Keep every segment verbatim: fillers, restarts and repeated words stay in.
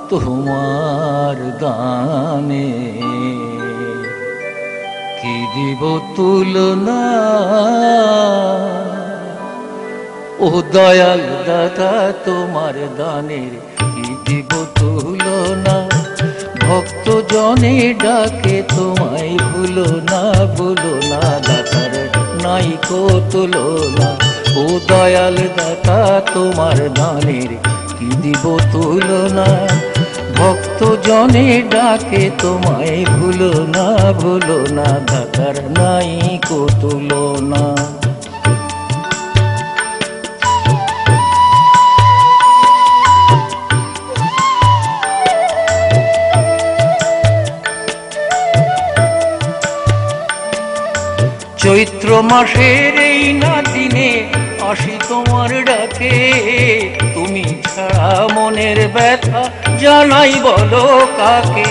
তোমার দানে কি দিব তুলনা ও দয়াল দাতা তোমার দানের কি দিব তুলনা ভক্ত জনে ডাকে তোমায় ভুলো না ভুলো না দাতার নাই কো তুলনা ও দয়াল দাতা তোমার দানের কি দিব তুলনা ভক্ত জনে ডাকে তোমায় ভুলো না ভুলো না দাতার নাই কো তুলনা চৈত্র মাসের এই না দিনে আসি তোমার ডাকে তুমি ছাড়া মনের ব্যথা জানাই বলো কাকে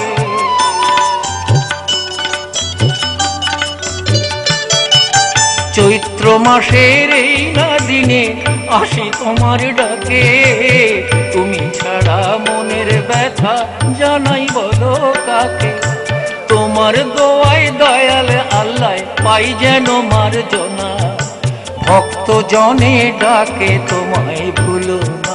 চৈত্র মাসের এই না দিনে আসি তোমার ডাকে তুমি ছাড়া মনের ব্যথা জানাই বলো কাকে তোমার দোয়ায় দয়াল আল্লাহ পাই যেন মার্জনা ভক্ত জনে ডাকে তোমায় ভুলো না